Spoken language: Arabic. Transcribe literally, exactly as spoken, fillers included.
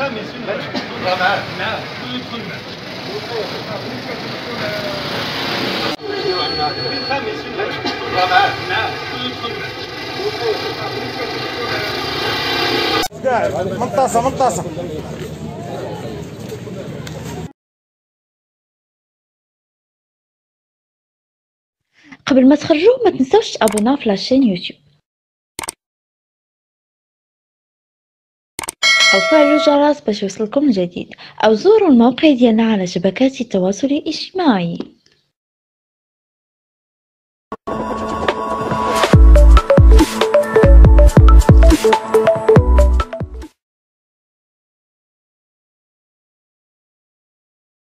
منطاسة منطاسة. قبل ما تخرجوا ما تنسوش تابوناو في لاشين يوتيوب أو فعلوا الجرس باش يوصلكم الجديد، أو زوروا الموقع ديالنا على شبكات التواصل الاجتماعي.